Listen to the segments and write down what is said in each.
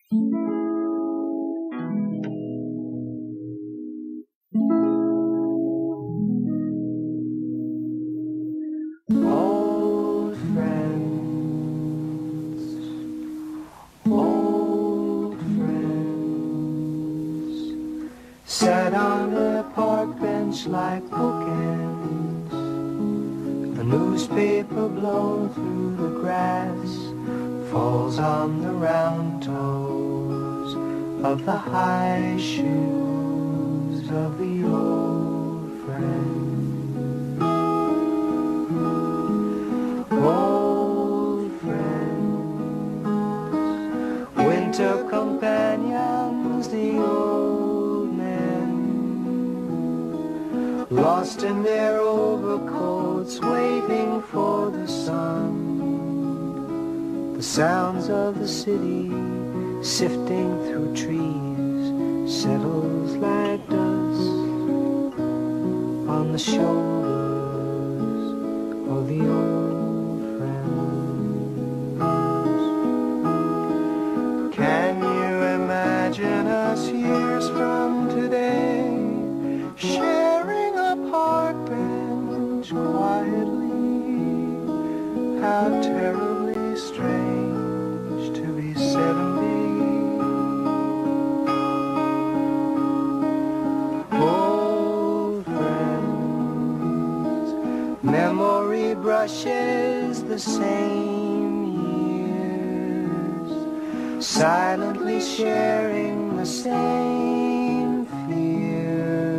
Old friends, old friends, sat on a park bench like bookends, a newspaper blown through the grass falls on the round toes of the high shoes of the old friend. Old friends, winter companions, the old men, lost in their overcoats, waiting for the sun. The sounds of the city sifting through trees settles like dust on the shoulders of the old friends. Can you imagine us years from today, sharing a park bench quietly? How terribly strange to be 70. Old friends, memory brushes the same years, silently sharing the same fear.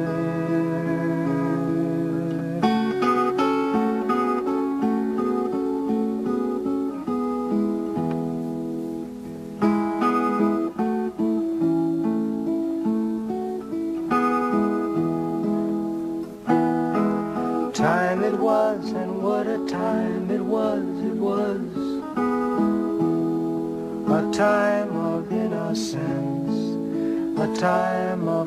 Time it was, and what a time it was, a time of innocence, a time of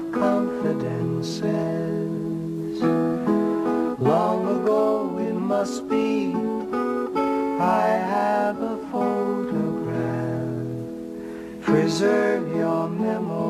confidences. Long ago it must be, I have a photograph, preserve your memory.